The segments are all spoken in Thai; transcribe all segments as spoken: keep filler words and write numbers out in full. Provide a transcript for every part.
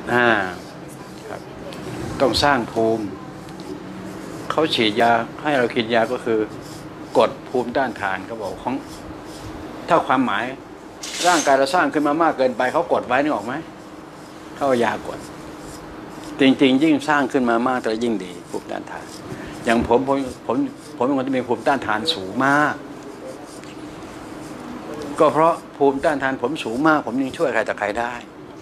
อ่าครับต้องสร้างภูมิเขาฉีดยาให้เรากินยาก็คือกดภูมิต้านทานเขาบอกของถ้าความหมายร่างกายเราสร้างขึ้นมามากเกินไปเขากดไว้นึกออกไหมเขาเอายากดจริงๆยิ่งสร้างขึ้นมามากแต่ยิ่งดีภูมิต้านทานอย่างผมผมผมผมเป็นคนที่มีภูมิต้านทานสูงมากก็เพราะภูมิต้านทานผมสูงมากผมยังช่วยใครต่อใครได้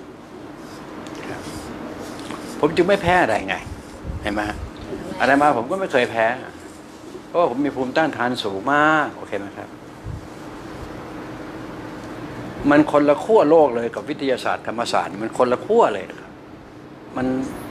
ผมจึงไม่แพ้อะไรไงเห็นไหมอะไรมาผมก็ไม่เคยแพ้เพราะว่าผมมีภูมิต้านทานสูงมากโอเคไหมครับมันคนละขั้วโลกเลยกับวิทยาศาสตร์ธรรมศาสตร์มันคนละขั้วเลยนะครับมัน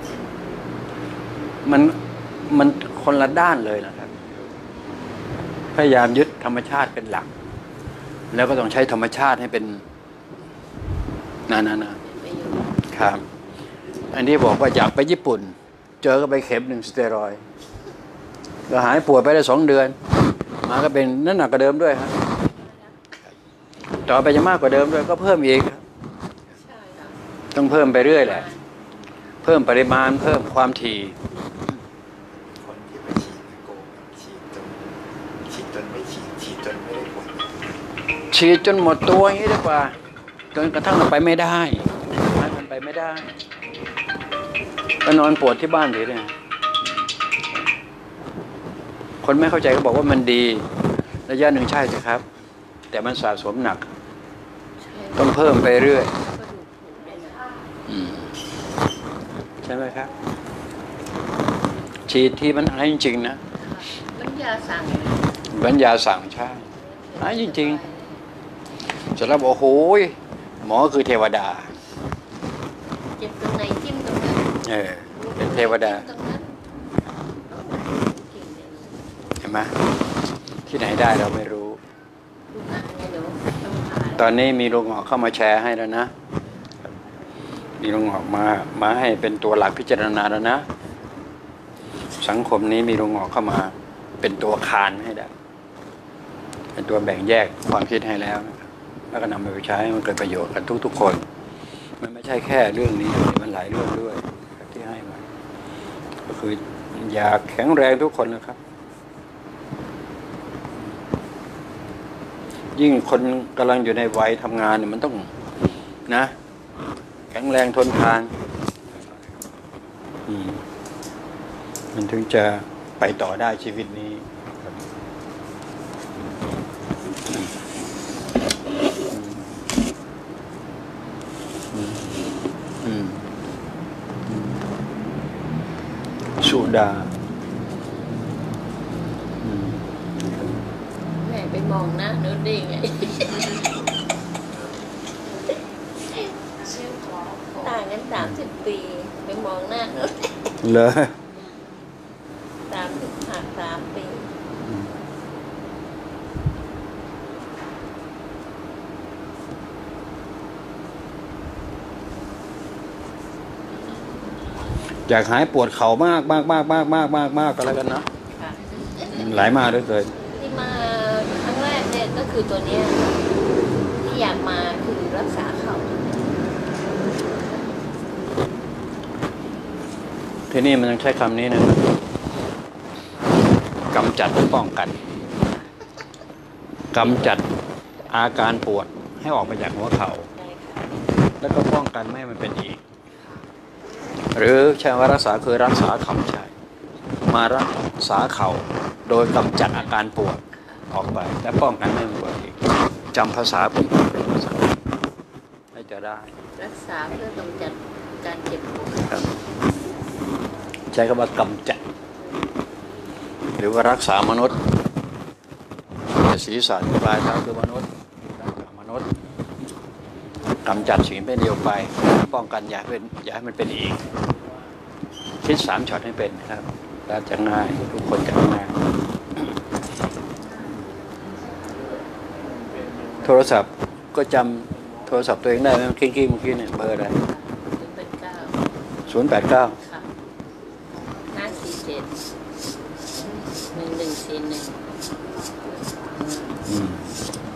มันมันคนละด้านเลยนะครับพยายามยึดธรรมชาติเป็นหลักแล้วก็ต้องใช้ธรรมชาติให้เป็นนานานาครับอันนี้บอกว่าอยากไปญี่ปุ่นเจอก็ไปเข็มหนึ่งสเตียรอยด์ก็หายปวดไปได้สองเดือนมาก็เป็นนั่นหนักกว่าเดิมด้วยครับต่อไปจะมากกว่าเดิมด้วยก็เพิ่มอีกต้องเพิ่มไปเรื่อยแหละเพิ่มปริมาณเพิ่มความถี่คนที่ไปฉีดโกงฉีดจนฉีดจนไม่ฉีดฉีดจนไม่ได้ผลฉีดจนหมดตัวอย่างนี้ดีกว่าจนกระทั่งเราไปไม่ได้มันไปไม่ได้ก็นอนปวดที่บ้านทีเนี่ยคนไม่เข้าใจก็บอกว่ามันดีระยะหนึ่งใช่สิครับแต่มันสะสมหนักต้องเพิ่มไปเรื่อยใช่ไหมครับฉีดที่มันหายจริงๆนะบัญญาสั่งบัญญาสั่งใช่หายจริงๆเสร็จแล้วบอกโอ้ยหมอคือเทวดาเจ็บตรงไหนจิ้มตรงนั้นเออเป็นเทวดาเห็นไหมที่ไหนได้เราไม่รู้ตอนนี้มีโรงหมอเข้ามาแชร์ให้แล้วนะมีโรงหมอมามาให้เป็นตัวหลักพิจารณาแล้วนะสังคมนี้มีโรงหมอเข้ามาเป็นตัวคานให้ได้เป็นตัวแบ่งแยกความคิดให้แล้วแล้วก็นำไปใช้ให้มันเกิดประโยชน์กันทุกๆคนมันไม่ใช่แค่เรื่องนี้มันหลายเรื่องด้วยที่ให้มาก็คืออยากแข็งแรงทุกคนนะครับยิ่งคนกำลังอยู่ในวัยทำงานเนี่ยมันต้องนะแข็งแรงทนทานมันถึงจะไปต่อได้ชีวิตนี้สุดาแม่ไปมองหน้าโน้ตได้ไงต่างกันสามสิบปีไปมองหน้าโน้ตเลยสามสิบหักสามปีอยากหายปวดเข่ามากมากมากมากมากมากมากก็แล้วกันนะหลายมากด้วยเลยที่มาครั้งแรกเนี่ยก็คือตัวนี้ที่อยากมาคือรักษาเข่าที่นี่มันยังใช้คำนี้นะกำจัดป้องกันกำจัดอาการปวดให้ออกไปจากหัวเข่าแล้วก็ป้องกันไม่ให้มันเป็นอีกหรือใช้ว่ารักษาคือรักษาเข่าใช่มารักษาเข่าโดยกำจัดอาการปวดออกไปและป้องกันไม่ให้มันปวดอีกจำภาษาผมเป็นภาษาให้จะได้รักษาเพื่อกำจัดการเจ็บปวดใช้คำว่ากำจัดหรือว่ารักษามนุษย์ศีรษะปลายเท้าคือมนุษย์รักษามนุษย์กำจัดสิ่งเป็นเดียวไปป้องกันอย่าเป็นอย่าให้มันเป็นอีกคิดสามช็อตให้เป็นครับแล้วจะง่ายทุกคนจะง่ายโทรศัพท์ก็จำโทรศัพท์ตัวเองได้ไหมกิ้งกิ้งเมื่อกี้เนี่ยเบอร์อะไรศูนย์แปดเก้าห้าสี่เจ็ดหนึ่งหนึ่งสี่หนึ่ง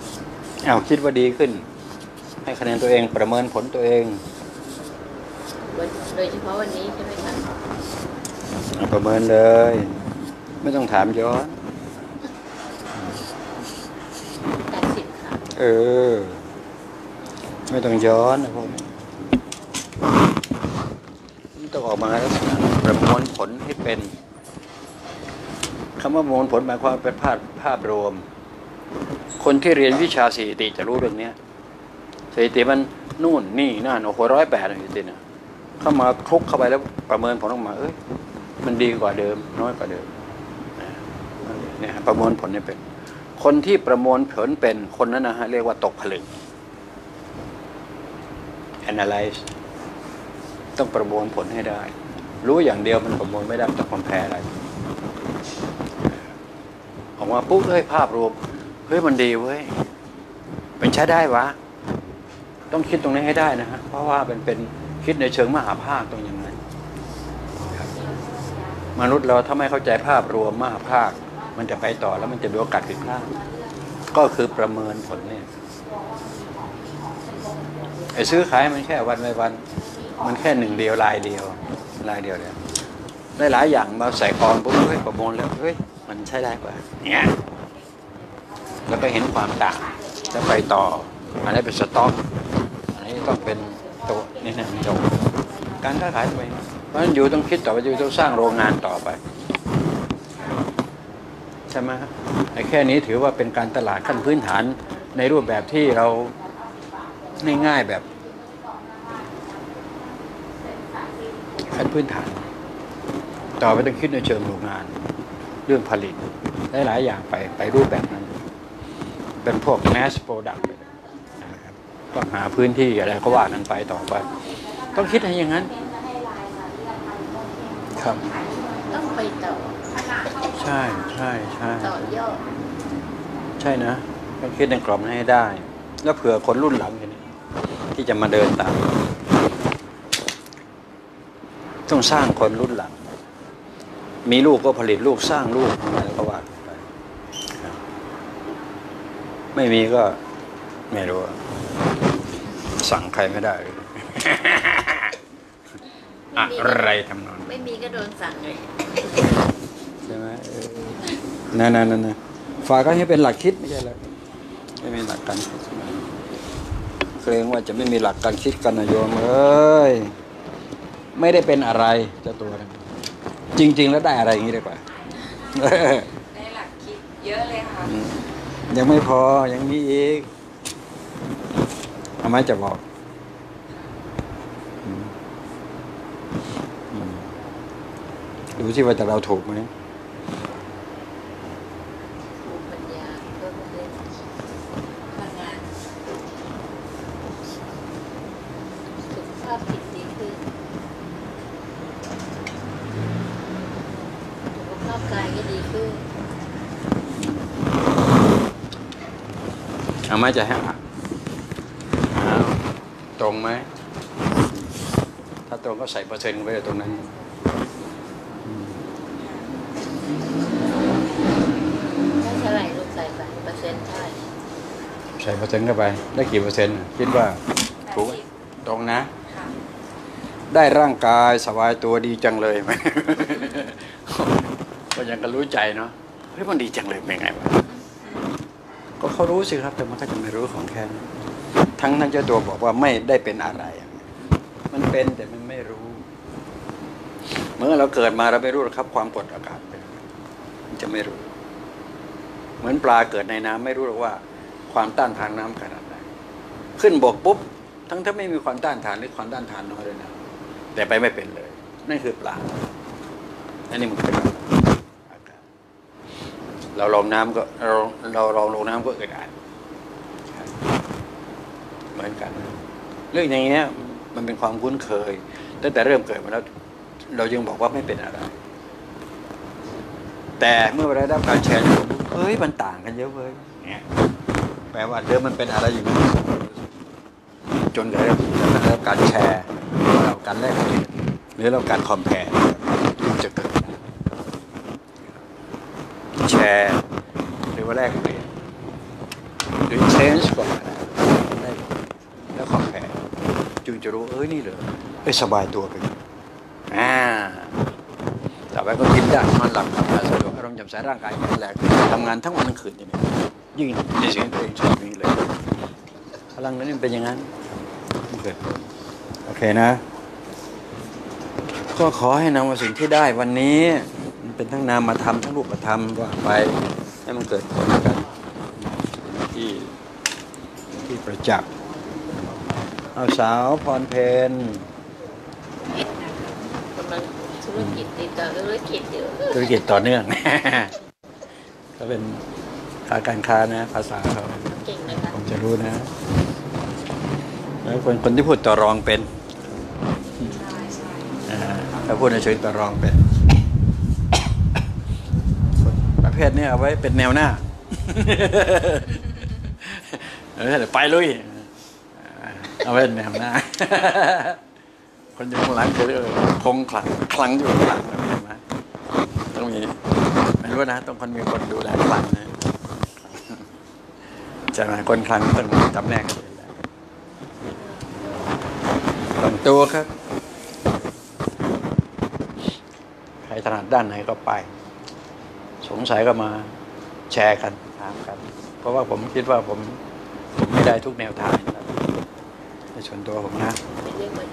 อ้าวคิดว่าดีขึ้นให้คะแนนตัวเองประเมินผลตัวเองวันโดยเฉพาะวันนี้ใช่ไหมคะประเมินเลย ไม่ต้องถามย้อนแปดสิบค่ะเออ ไม่ต้องย้อนนะพวกนี้มันต้องออกมาลักษณะประมวลผลให้เป็นคำว่าประมวลผลหมายความเป็นภาพภาพรวม คนที่เรียนวิชาสถิติจะรู้เรื่องนี้สถิติมันนู่นนี่นั่นโอ้โหร้อยแปดสถิตินะเข้ามาคลุกเข้าไปแล้วประเมินผลออกมาเอ้ยมันดีกว่าเดิมน้อยกว่าเดิมเนี่ยประมวลผลนี่เป็นคนที่ประมวลผลเป็นคนนั้นนะฮะเรียกว่าตกผลึก analyze ต้องประมวลผลให้ได้รู้อย่างเดียวมันประมวลไม่ได้ต้องคอมแพร์อะไรออกมาปุ๊บเฮ้ยภาพรวมเฮ้ยมันดีเว้ยเป็นใช้ได้วะต้องคิดตรงนี้ให้ได้นะฮะเพราะว่าเป็นเป็นคิดในเชิงมหาภาคตรงอย่างนั้นมนุษย์เราถ้าไม่เข้าใจภาพรวมมหาภาคมันจะไปต่อแล้วมันจะมีโอกาสผิดพลาดก็คือประเมินผลเนี่ยไอ้ซื้อขายมันแค่วันไปวันมันแค่หนึ่งเดียวลายเดียวลายเดียวเลยได้หลายอย่างมาใส่กองปุ๊บเฮ้ยประมวลแล้วเฮ้ยมันใช้ได้กว่าเนี่ยแล้วก็เห็นความต่างแล้วไปต่ออันนี้เป็นสต็อกอันนี้ต้องเป็นตัวนี่นะจบการค้าขายไปเพราะฉะนั้นอยู่ต้องคิดต่อไปอยู่ต้องสร้างโรงงานต่อไปใช่ไหมครับไอ้แค่นี้ถือว่าเป็นการตลาดขั้นพื้นฐานในรูปแบบที่เราง่ายๆแบบขั้นพื้นฐานต่อไปต้องคิดในเชิงโรงงานเรื่องผลิตได้หลายอย่างไปไปรูปแบบนั้นเป็นพวก mass product นะครับต้องหาพื้นที่อะไรก็ว่ากันไปต่อไปต้องคิดให้อย่างนั้นครับต้องไปต่อใช่ใช่ใช่ต่อยอดใช่นะต้องคิดในกรอบนั้นให้ได้ แล้วเผื่อคนรุ่นหลังอย่างนี้ที่จะมาเดินตามต้องสร้างคนรุ่นหลังมีลูกก็ผลิตลูกสร้างลูกอะไรก็ว่าไปไม่มีก็ไม่รู้สั่งใครไม่ได้อะไรทำนองไม่มีก็โดนสั่งเลยใช่ไหมนั่นนั่นนั่นฝากก็ให้เป็นหลักคิดไม่ใช่หรอกไม่มีหลักการคิดเกรงว่าจะไม่มีหลักการคิดกันนะโยมเอ้ยไม่ได้เป็นอะไรเจ้าตัวนะจริงๆแล้วได้อะไรอย่างนี้ดีกว่าได้หลักคิดเยอะเลยค่ะยังไม่พอยังมีอีกทำไมจะบอกดูที่ว่าแต่เราถูกไหมภูมิปัญญาเพิ่มขึ้นพลังงานสุขภาพจิตดีขึ้นสุขภาพกายก็ดีขึ้นเอาไหมจะให้อ่ะเอาตรงไหมถ้าตรงก็ใส่เปอร์เซ็นต์ไว้ตรงนั้นได้เท่าไหร่ลูกใส่ไปเปอร์เซ็นต์เท่าไหร่ใส่เปอร์เซ็นต์เข้าไปได้กี่เปอร์เซ็นต์คิดว่าถูกไหมตรงนะค่ะได้ร่างกายสบายตัวดีจังเลยไหม ก็ยังก็รู้ใจเนาะเฮ้ยมันดีจังเลยเป็นไงวะก็เขารู้สิครับแต่มันก็จะไม่รู้ของแค่นั้นทั้งนั้นเจ้าตัวบอกว่าไม่ได้เป็นอะไร มันเป็นแต่มันไม่รู้เมื่อเราเกิดมาเราไม่รู้หรอกครับความกดอากาศเป็นมันจะไม่รู้เหมือนปลาเกิดในน้ำไม่รู้หรอกว่าความต้านทานน้ำขนาดไหนขึ้นบกปุ๊บทั้งถ้าไม่มีความต้านทานหรือความต้านทานน้อยเลยนะแต่ไปไม่เป็นเลยนั่นคือปลาอันนี้มันเป็นอากาศเราลงน้ำก็เราเราลองลงน้ำก็อึดอัดเหมือนกันเรื่องอย่างเงี้ยมันเป็นความคุ้นเคยตั้งแต่เริ่มเกิดมาแล้วเรายังบอกว่าไม่เป็นอะไรแต่เมื่อเราได้รับการแชร์เฮ้ยมันต่างกันเยอะเลยเนี่ยแปลว่าเดิมมันเป็นอะไรอยู่จนได้รับการแชร์เราการแลกเปลี่ยนหรือเราการคอมเพลมันจะเกิดแชร์หรือว่าแลกเปลี่ยนหรือ change ก่อนแล้วคอมเพลจึงจะรู้เอ้ยนี่เหรอเอ้ยสบายตัวไปอ่าต่อไปก็กินได้นอนหลับทำงานสะดวกอารมณ์แจ่มใสร่างกายแข็งแรงทำงานทั้งวันทั้งคืนอย่างนี้ยิ่งในสิ่งที่ตัวเองชอบนี้เลยพลังนั้นเป็นอย่างนั้นโอเคโอเคนะก็ขอให้นำเอาสิ่งที่ได้วันนี้มันเป็นทั้งนามธรรมทั้งรูปธรรมว่าไปให้มันเกิดผลกันที่ที่ประจักษ์เอาสาวพรเพนกำลังธุรกิจติดต่อธุรกิจอยู่ธุรกิจต่อเนื่อง ก็เป็นค้าการค้านะภาษาเขาเก่งนะคะผมจะรู้นะแล้วคนคนที่พูดต่อรองเป็นใช่ใช่อ่าถ้าพูดในเชิงต่อรองเป็นประเภทนี้เอาไว้เป็นแนวหน้า เออไปลุยเอาไว้เป็นแนวหน้า คนอยู่ข้างหลังคือคงขลังคลังอยู่ข้างหลังนะต้องมีไม่รู้นะต้องคนมีคนดูแลคลังนะจะมาคนคลังต้องมีตำแหน่งตรงตัวครับใครถนัดด้านไหนก็ไป สงสัยก็มาแชร์กันถามกันเพราะว่าผมคิดว่าผมผมไม่ได้ทุกแนวทางนะในส่วนตัวผมนะเป็นเรื่องมัน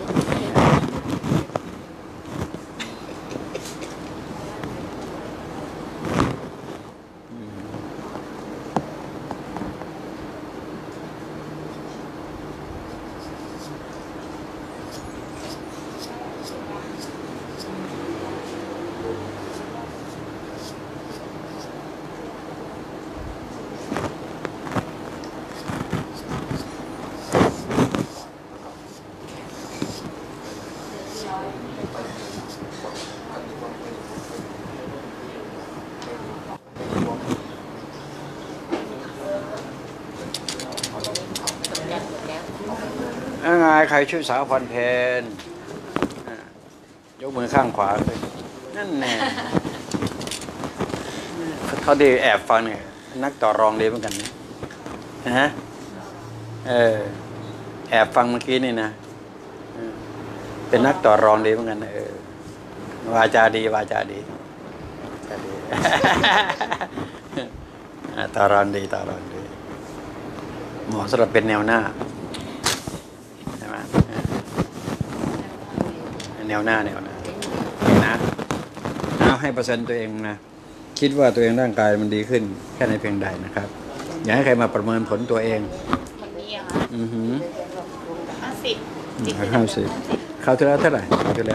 ยังไงใครชื่อสาวพรเพนยกมือข้างขวาเลยนั่นแน่เขาดีแอบฟังเนี่ยนักต่อรองดีเหมือนกันนะนะฮะเออแอบฟังเมื่อกี้นี่นะเป็นนักต่อรองดีเหมือนกันเออวาจาดีวาจาดีวาจาดี ต่อรองดีต่อรองดีเหมาะสำหรับเป็นแนวหน้าใช่ไหมแนวหน้าแนวหน้านะเอาให้เปอร์เซ็นต์ตัวเองนะคิดว่าตัวเองร่างกายมันดีขึ้นแค่ในเพียงใดนะครับอย่าให้ใครมาประเมินผลตัวเองวันนี้อะค่ะอือหือห้าสิบห้าสิบเข้าที่แล้วเท่าไหร่เข้าที่แล้ว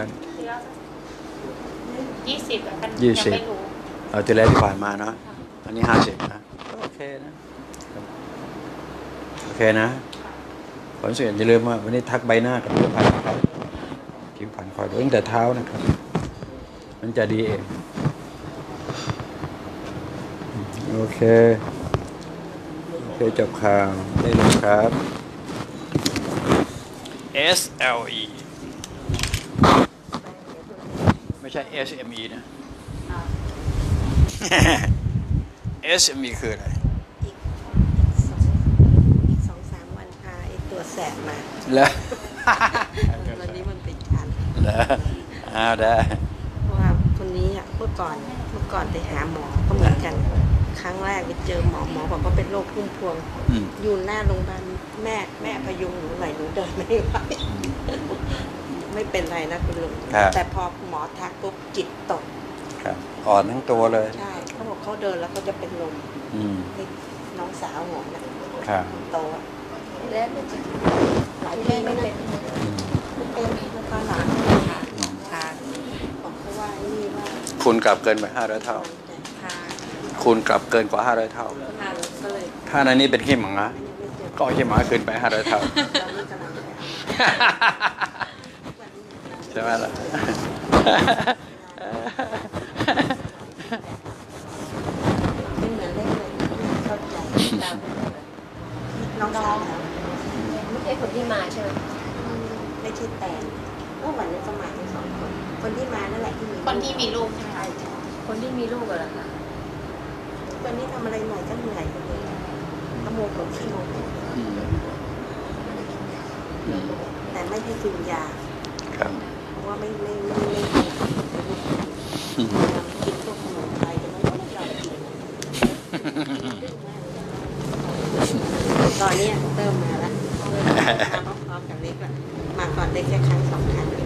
ยี่สิบแล้วกันยี่ยังสิบไม่รู้เอาที่แล้วที่ผ่านมาเนาะอันนี้ห้าสิบนะโอเคนะโอเคนะผลเสียอย่าลืมว่าวันนี้ทักใบหน้ากับผิวพรรณครับผิวพรรณคอยดูตั้งแต่เท้านะครับมันจะดีเองโอเคโอเคจบข่าวได้เลยครับ เอส แอล อี ไม่ใช่ เอส เอ็ม อี นะ เอส เอ็ม อี คืออะไรอีกสองอีกสองสามวันพาไอตัวแสบมาแล้ววันนี้มันเป็นชันแล้วอ้าวได้เพราะว่าคนนี้อ่ะเมื่อก่อนเมื่อก่อนไปหาหมอก็เหมือนกัน ครั้งแรกไปเจอหมอหมอบอกว่าเป็นโรคพุ่มพวงอืมอยู่หน้าโรงพยาบาลแม่แม่พยุงหนูหน่อยหนูเดินไม่ไหวไม่เป็นไรนะคุณลุงครับแต่พอหมอทักปุ๊บจิตตกครับอ่อนทั้งตัวเลยใช่เขาบอกเขาเดินแล้วเขาจะเป็นลมอืมให้น้องสาวหมอนะครับ โตอะแล้วมันจะหลายปีไม่เป็นอืมไม่เป็นแล้วก็หลานค่ะค่ะบอกเขาว่านี่ว่าคูณกลับเกินไปห้าร้อยเท่าค่ะคูณกลับเกินกว่าห้าร้อยเท่าค่ะก็เลยถ้าในนี้เป็นขี้หมาไม่เจอก็เอาขี้หมาขึ้นไปห้าร้อยเท่าตอนนี้กำลังจะใช่ไหมล่ะไม่เหมือนเล่นเลยเข้าใจตามน้องสาวแล้วไม่ใช่คนที่มาใช่ไหมไม่ใช่แตนเมื่อวันนี้ก็มาทั้งสองคน คนที่มานั่นแหละที่มีคนที่มีลูกใช่ไหมคะใช่คนที่มีลูกเหรอคะวันนี้ทำอะไรหน่อยก็เหนื่อยกันเลยขโมยของขี้โมยแต่ไม่ให้กินยาคครับเพราะว่าไม่ไม่ไม่ไม่ไม่กินพวกขนมไทยจะไม่ไม่ยอมกินตอนนี้เริ่มมาแล้วเริ่มมาพร้อมๆกับเล็กแล้วมาก่อนเล็กแค่ครั้งสองครั้งเอง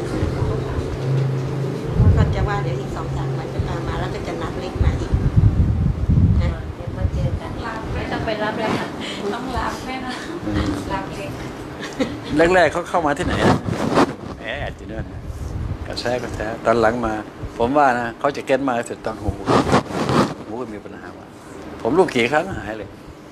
ก็จะว่าเดี๋ยวอีกสองสามวันจะพามาแล้วก็จะนัดเล็กมาอีกนะเดี๋ยวมาเจอกันไม่ต้องไปรับแล้วค่ะต้องรับแม่นะรับเล็กแรกๆเขาเข้ามาที่ไหนอะแอดอยู่นั่นกระแทกกระแทกตอนหลังมา ผมว่านะเขาจะเก็ตมาเสร็จตอนหูหูก็มีปัญหาว่าผมลูกกี่ครั้งหายเลย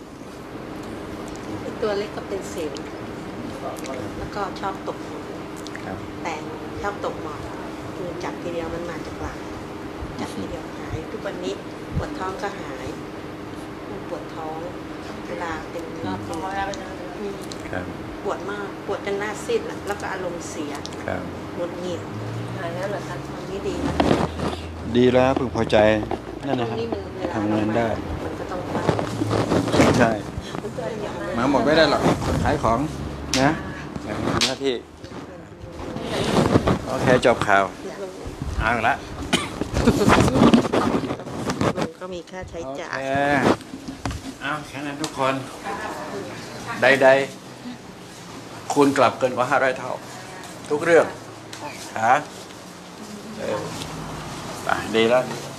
ตัวเล็กก็เป็นเซลล์แล้วก็ชอบตกหมอนครับแต่ชอบตกหมอนคือจับทีเดียวมันมาจากหลังจับทีเดียวหายทุกวันนี้ปวดท้องก็หายปวดท้องเวลาเป็นรอบเดือนอืมครับปวดมากปวดจนหน้าซีดอะแล้วก็อารมณ์เสียครับหงุดหงิดหายแล้วเหรอคะตอนนี้ดีแล้วดีแล้วพึงพอใจนั่นตรนะงครับนี้มันเวลาทำงานได้มันก็ต้องไปใช่มันก็ยังมาหมดไม่ได้หรอกขายของนะอย่างทำหน้าที่โอเคจบข่าวเอาละมันก็มีค่าใช้โอจ่าเคยเอาแค่นั้นทุกคนใดๆคูณกลับเกินกว่าห้าร้อยเท่า ทุกเรื่องหาเออไปดีแล้ว